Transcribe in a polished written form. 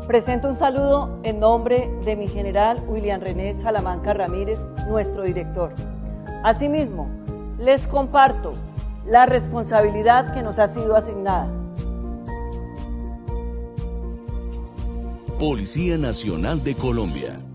Presento un saludo en nombre de mi general William René Salamanca Ramírez, nuestro director. Asimismo, les comparto la responsabilidad que nos ha sido asignada. Policía Nacional de Colombia.